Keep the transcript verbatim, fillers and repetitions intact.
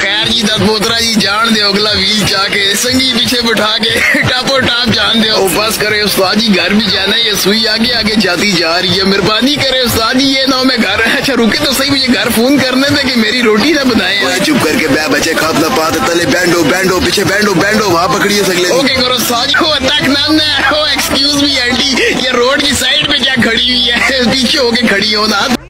खैर जी दस बोतरा जी जान दे अगला व्हील जाके संगी पीछे बिठा के टापो टाप जान दे। बस करे उस्ताद जी घर भी जाना है, ये सुई आगे आगे जाती जा रही है। मेहरबानी करे उस्ताद जी ये ना मैं घर अच्छा रुके तो सही, मुझे घर फोन करने थे कि मेरी रोटी ना बनाए। चुप करके बै बच्चे खाप ना पाते तले बैंडो बैंडो पीछे बैंडो बैंडो वहाँ पकड़िए सगले। ओके करो उस्ताद जी को तक नाम ना। ओ एक्सक्यूज मी आंटी, ये रोड की साइड पे क्या खड़ी हुई है, पीछे होके खड़ी हो ना।